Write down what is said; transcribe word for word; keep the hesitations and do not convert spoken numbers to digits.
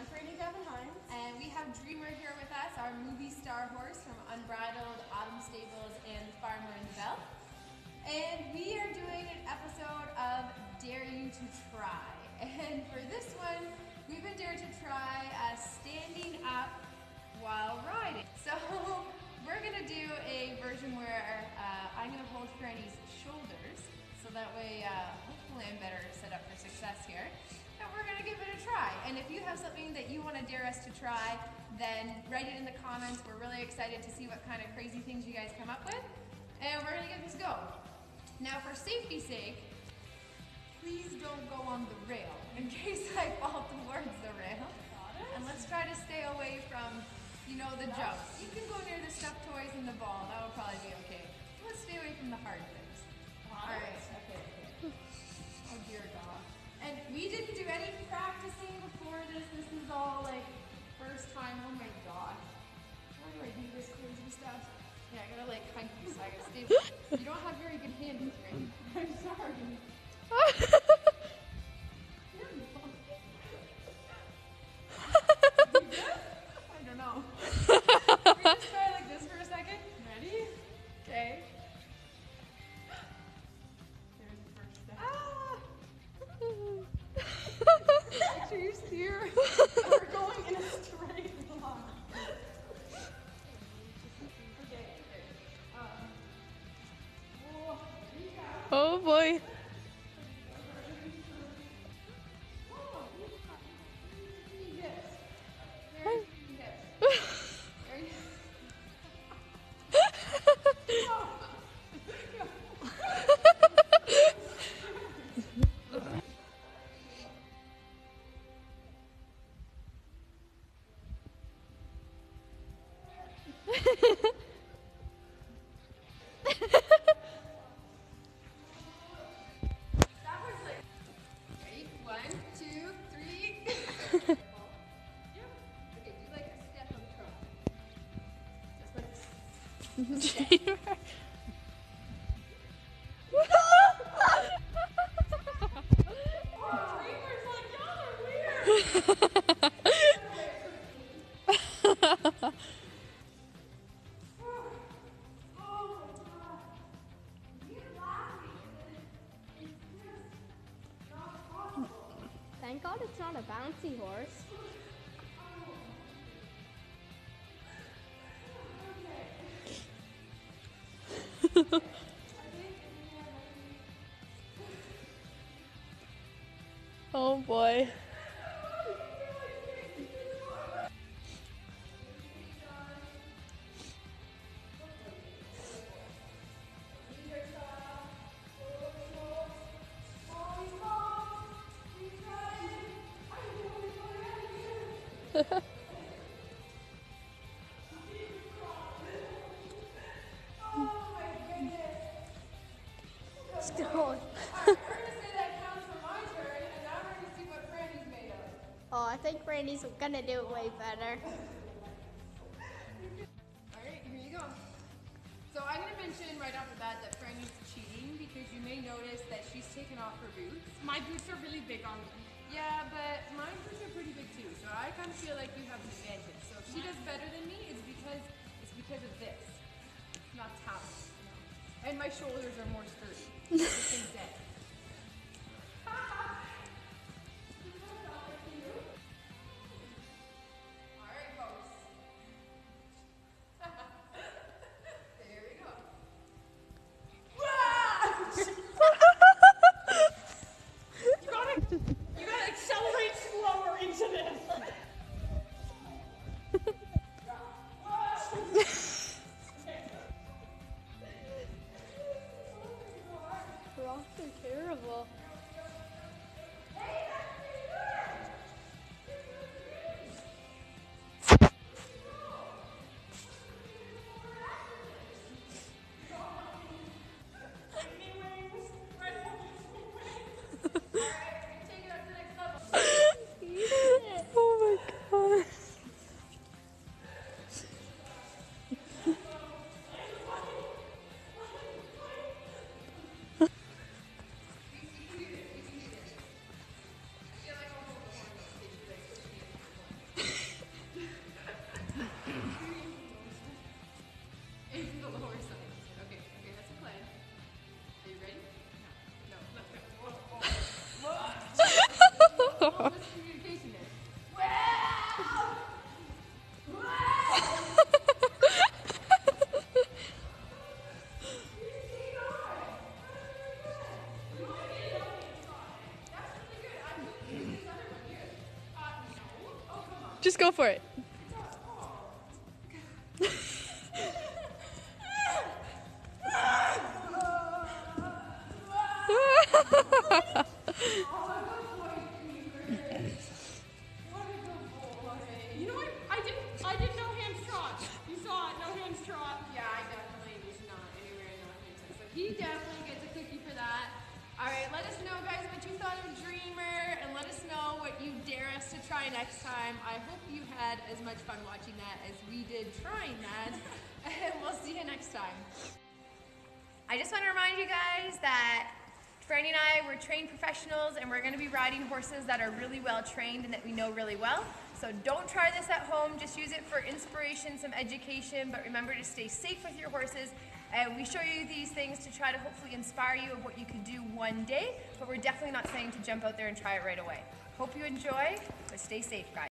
I'm Franny Gavin Hines. And we have Dreamer here with us, our movie star horse from Unbridled, Autumn Stables, and The Farmer and the Belle. And we are doing an episode of Dare You to Try. And for this one, we've been dared to try uh, standing up while riding. So we're gonna do a version where uh, I'm gonna hold Franny's shoulders, so that way uh, hopefully I'm better set up for success here. And we're gonna give it a try. And if you have something that you wanna dare us to try, then write it in the comments. We're really excited to see what kind of crazy things you guys come up with. And we're gonna give this a go. Now for safety's sake, please don't go on the rail in case I fall towards the rail. And let's try to stay away from, you know, the jumps. You can go near the stuffed toys and the ball. That will probably be okay. Let's stay away from the hard things. All right. Okay, okay. Oh dear God. And we didn't do any practicing before this. This is all like first time. Oh my God. How do I do this crazy stuff? Yeah, I gotta like kind of, I gotta stay. You don't have very good hands, right? I'm sorry. I don't know. Can we just try like this for a second? Ready? Okay. There's the first step. Ah! Picture you steer. We're going in a straight line. Okay. Um, oh, Oh boy. Thank God it's not a bouncy horse. Oh boy. Stone. Oh, I think Randy's gonna do it way better. Alright, here you go. So I'm going to mention right off the bat that Franny's cheating because you may notice that she's taken off her boots. My boots are really big on me. Yeah, but my boots are pretty big too, so I kind of feel like you have an advantage. So if she does better than me, it's because it's because of this, not talent. And my shoulders are more sturdy. This thing's dead. Alright, folks. There we go. You gotta, you gotta accelerate slower into this. Rocks are terrible. Alright, take it up. Just go for it. You know what? I didn't. I did no hands trot. You saw it. No hands trot. Yeah, I definitely was not anywhere in that hands. So he definitely gets a cookie for that. All right, let us know, guys, what you thought of Dreamer, and let us know what you dare us to try next time. I hope you had as much fun watching that as we did trying that, and we'll see you next time. I just want to remind you guys that Franny and I, we're trained professionals, and we're going to be riding horses that are really well trained and that we know really well. So don't try this at home, just use it for inspiration, some education, but remember to stay safe with your horses. And we show you these things to try to hopefully inspire you of what you could do one day, but we're definitely not saying to jump out there and try it right away. Hope you enjoy, but stay safe, guys.